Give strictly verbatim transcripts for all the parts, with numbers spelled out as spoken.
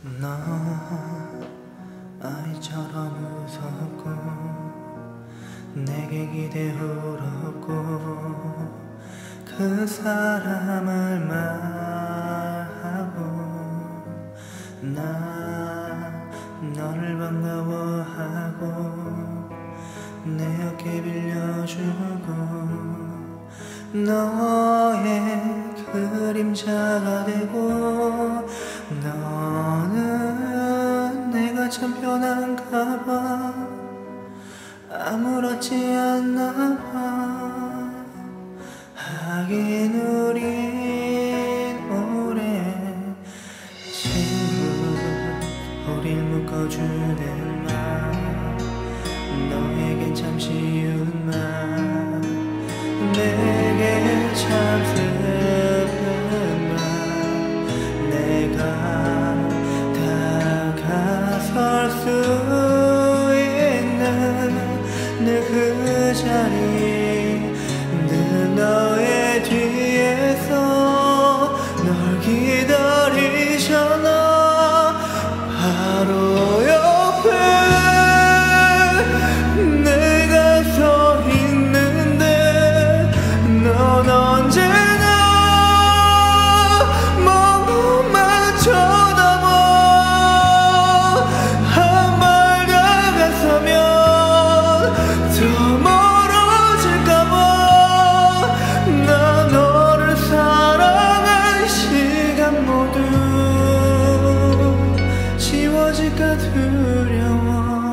너 아이처럼 무섭고 내게 기대 울었고 그 사람을 말하고 나 너를 반가워하고 내 어깨 빌려주고 너의 그림자가 되고 너는 내가 참 편한가 봐 아무렇지 않나 봐 하긴 우린 오래 친구 우릴 묶어주는 말 너에겐 참 쉬운 말 내게 참 슬픈 말 내가 다가설 수 있는 늘 그 자리 늘 너의 뒤에서 널 기다리잖아 바로 옆에 내가 서 있는데 넌 언제나 멍만 쳐다봐 한 발 다가서면 더 멀어질까봐 나 너를 사랑한 시간 모두 지워질까 두려워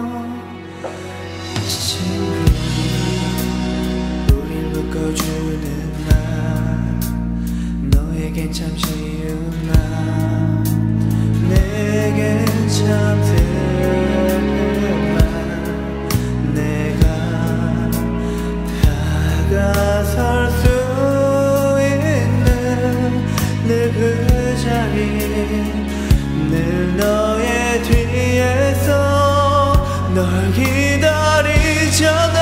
친구 우릴 묶어주는 날 너에겐 참 쉬운 말 내겐 참 슬픈 말 내가 다가설 수 있는 늘 그 자리 늘 너의 뒤에서 널 기다리잖아